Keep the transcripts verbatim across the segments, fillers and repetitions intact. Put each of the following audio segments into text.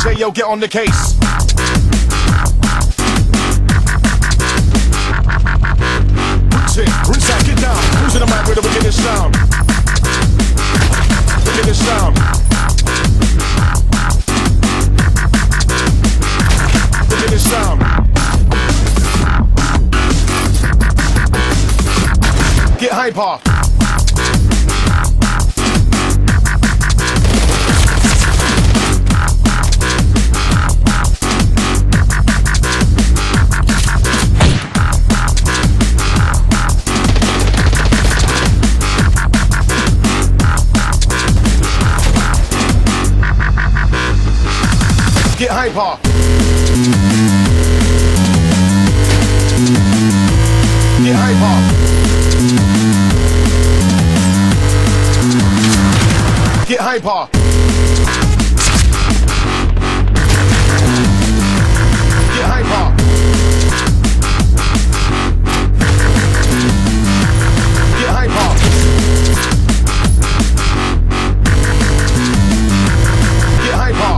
J, yo, get on the case. Rinse it, rinse out, get down. Who's in the mic with the wickedest sound? Wickedest sound. Wickedest sound. Get hyper. Get hyper. Get hyper. Get hyper. Get hyper. Get hyper. Get hyper.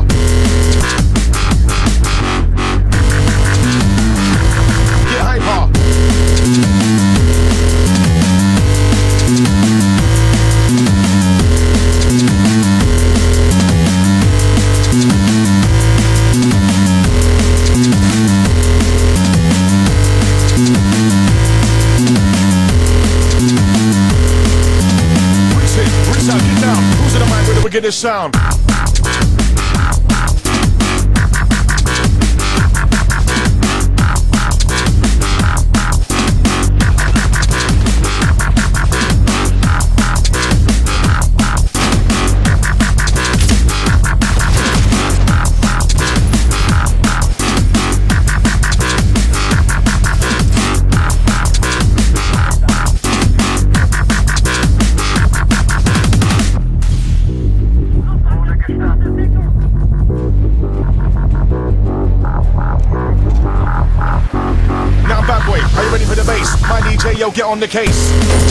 Get hyper. Rinse it, rinse out, get down. Who's in the mic with the wickedest sound? Are you ready for the bass? My D J, yo, get on the case.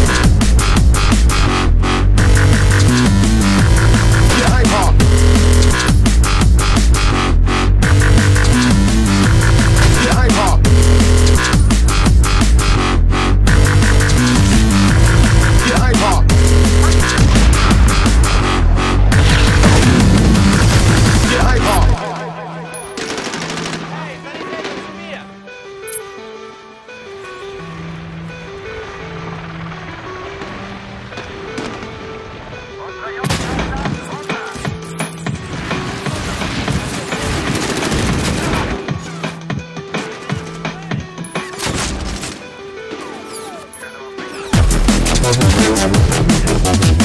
Get hyper. Get hyper. Get hyper. Get hyper. We'll be right back.